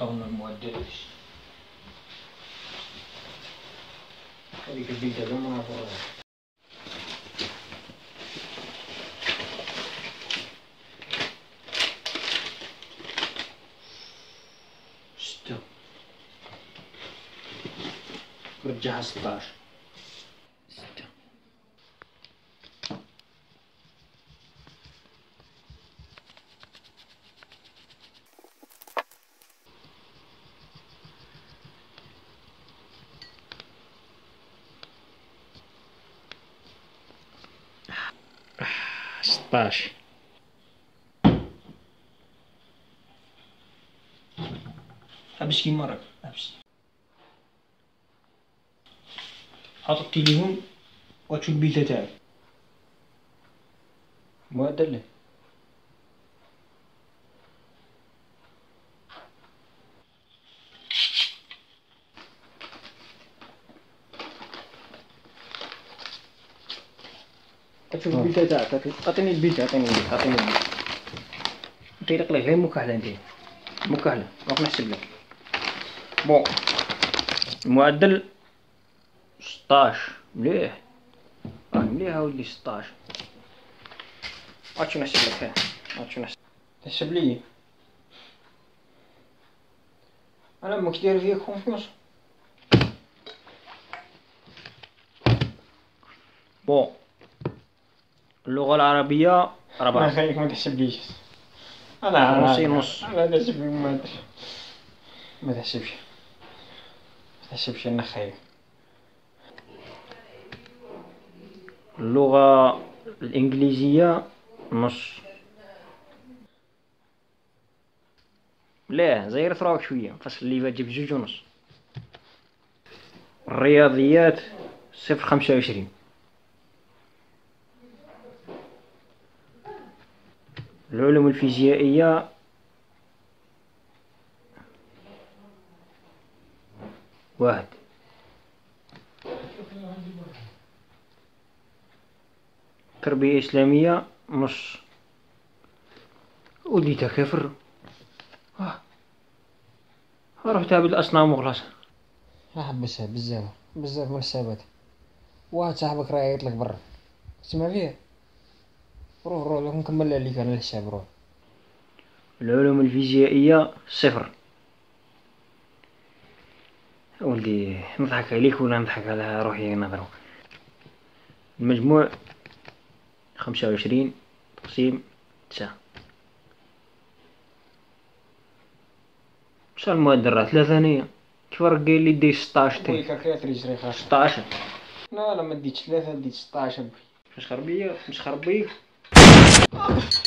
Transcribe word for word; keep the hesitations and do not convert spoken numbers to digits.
عطاونا المعدل هذيك البيتا كاع ما نعرفوهاش. ستة رجعها ستاش. ستة ستاش. حبس كيما راك حبس. حط التليفون وتشوف البيتا تاعك. معدل تشوف البيتا تاعك. عطيني البيتا عطيني البيتا عطيني البيتا. نطيلق ليه غير مكحلة ندير مكحلة راح نحسب لك. بون المعدل ستاش مليح راه مليح اوليدي ستاش. عاد شنو نحسب لك فيه عاد شنو نحسب تحسب لي انا ماكش داير فيا كونفيونس. بون اللغة العربية ربعة. ما خليك ما تحسبليش انا نصي نص. انا نحسب ما ادري ما تحسبش ما تحسبش انا خايف. اللغة الإنجليزية نص. لا زاير ثراوك شوية فصل اللي فات جبت جوج ونص. الرياضيات صفر خمسة وعشرين. العلوم الفيزيائية واحد. تربية إسلامية نص. وديتها كفر ها روح تعبد الأصنام وخلاص. احبسها بزاف بزاف من الحسابات. واحد صاحبك راه يعيط لك برا تسمع فيه. روح روح لو نكمل عليك انا الحساب روح. العلوم الفيزيائية صفر. ولدي نضحك عليك ولا نضحك على روحي نظرة. المجموع خمسة وعشرين تقسيم تسعة. شحال المعدل راه ثلاثة هنايا. كيف راك قايل لي دير ستاش تي الكالكولاتر يجري خاص. ستاش. لا لا ما ديتش ثلاثة ديت ستاش. مسخر بيا مسخر بيك.